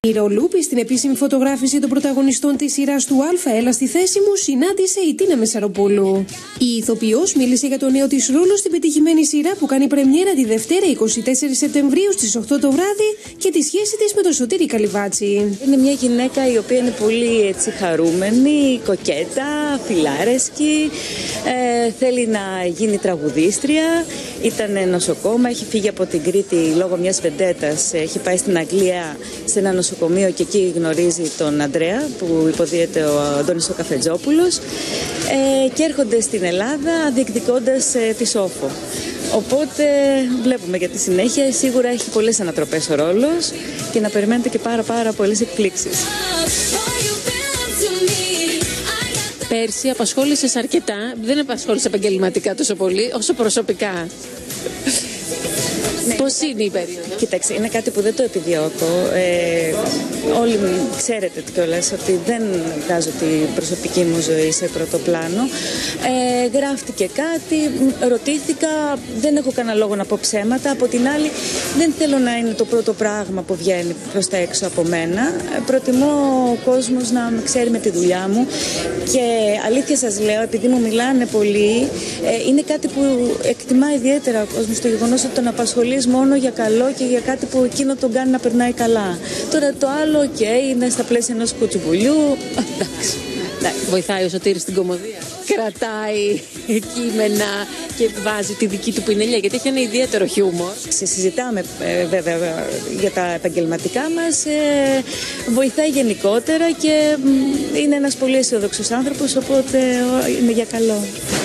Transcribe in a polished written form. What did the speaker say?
Η Ρολούπη στην επίσημη φωτογράφηση των πρωταγωνιστών της σειράς του Α, έλα στη θέση μου, συνάντησε η Τίνα Μεσαροπούλου. Η ηθοποιός μίλησε για το νέο της ρόλο στην πετυχημένη σειρά που κάνει πρεμιέρα τη Δευτέρα 24 Σεπτεμβρίου στις 8 το βράδυ και τη σχέση της με τον Σωτήρη Καλυβάτση. Είναι μια γυναίκα η οποία είναι πολύ έτσι χαρούμενη, κοκέτα, φιλάρεσκη, θέλει να γίνει τραγουδίστρια, ήταν νοσοκόμα, έχει φύγει από την Κρήτη λόγω μιας βεντέτας, έχει πάει στην Αγγλία σε ένα νοσοκομείο και εκεί γνωρίζει τον Αντρέα που υποδίεται ο Αντώνης ο Καφετζόπουλος και έρχονται στην Ελλάδα διεκδικώντας τη Σόφο. Οπότε βλέπουμε για τη συνέχεια, σίγουρα έχει πολλές ανατροπές ο ρόλος και να περιμένετε και πάρα πολλές εκπλήξεις. Πέρσι απασχόλησες αρκετά, δεν απασχόλησες επαγγελματικά τόσο πολύ όσο προσωπικά. Ναι. Πώς είναι η περίοδος? Κοίταξε, είναι κάτι που δεν το επιδιώκω. Όλοι ξέρετε κιόλας ότι δεν βγάζω την προσωπική μου ζωή σε πρώτο πλάνο. Γράφτηκε κάτι, ρωτήθηκα, δεν έχω κανένα λόγο να πω ψέματα. Από την άλλη, δεν θέλω να είναι το πρώτο πράγμα που βγαίνει προς τα έξω από μένα. Προτιμώ ο κόσμος να με ξέρει με τη δουλειά μου. Και αλήθεια σας λέω, επειδή μου μιλάνε πολύ, είναι κάτι που εκτιμά ιδιαίτερα ο κόσμος, το γεγονός ότι τον απασχολεί μόνο για καλό και για κάτι που εκείνο τον κάνει να περνάει καλά. Τώρα το άλλο, είναι στα πλαίσια ενός κουτσουμπουλιού. Εντάξει. Βοηθάει ο Σωτήρης στην κωμωδία. Κρατάει κείμενα και βάζει τη δική του πινελιά, γιατί έχει ένα ιδιαίτερο χιούμορ. Συζητάμε βέβαια για τα επαγγελματικά μας, βοηθάει γενικότερα και είναι ένας πολύ αισιοδόξος άνθρωπος, οπότε είναι για καλό.